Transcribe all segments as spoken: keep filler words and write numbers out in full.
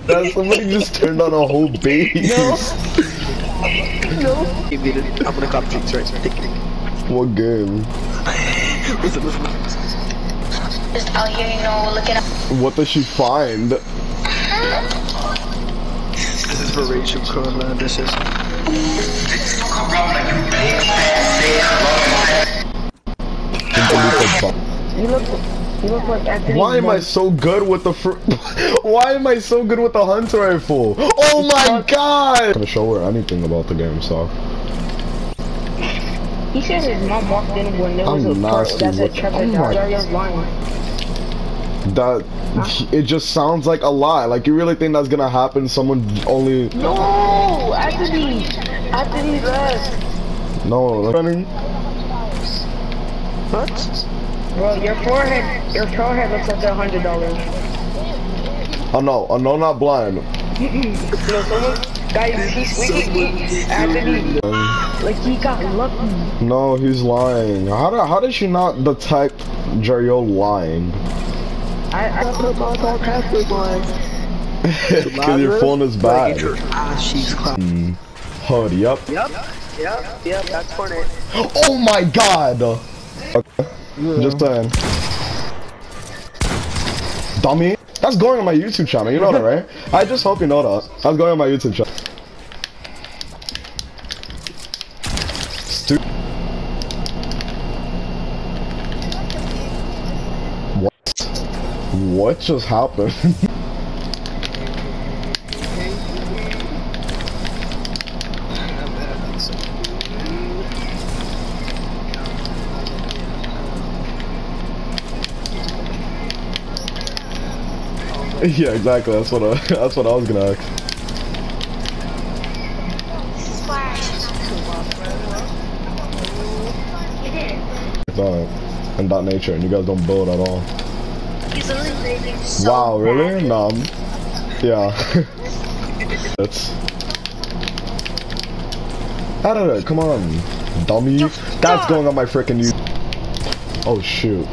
That somebody just turned on a whole base. No. No. I'm gonna cop tricks right. What game? Listen, listen. Just out here, you know, looking up. What does she find? This is for Rachel Corona. This is. You look, you look like Anthony. Why am I so good with the fr Why am I so good with the hunter rifle? Oh my god! I'm gonna show her anything about the game, so. He said his mom walked in when there was I'm a part nasty that said with- Trevor oh my- Darius lying. That it just sounds like a lie. Like you really think that's gonna happen? Someone only No, Anthony, Anthony left. no running. What? Bro, your forehead, your forehead looks like a hundred dollars. Oh no, oh no, not blind. No, someone, guys, he's speaking. Anthony, like he got lucky. No, he's lying. How did how did she not detect Jariel lying? I I put up all password lines. Because your phone is bad. Ah, she's clapped. Mm. Hood, yep. Yep, yep, yep, that's Hornet. Oh my god! Okay. Just saying. Dummy. That's going on my YouTube channel, you know that, right? I just hope you know that. That's going on my YouTube channel. Stupid. What? What just happened? Yeah, exactly. That's what I, that's what I was gonna ask. It's not in that nature, and you guys don't build at all. He's literally so Wow, really? bad. No. Yeah. It's. Out of it! Come on, dummy. That's going on my freaking YouTube. Oh shoot.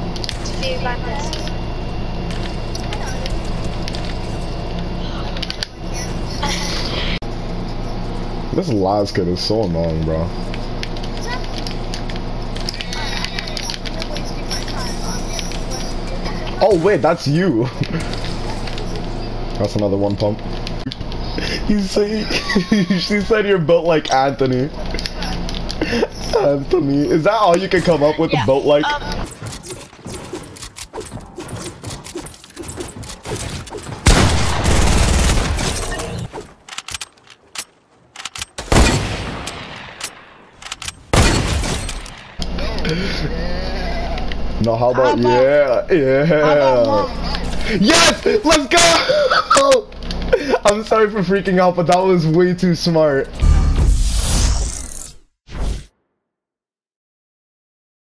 This last kid is so annoying, bro. Oh wait, that's you. That's another one pump. You say she said you're built like Anthony. Anthony, is that all you can come up with? Yeah. Built like? Um No, how about, how about yeah, yeah. Yes, let's go! I'm sorry for freaking out, but that was way too smart.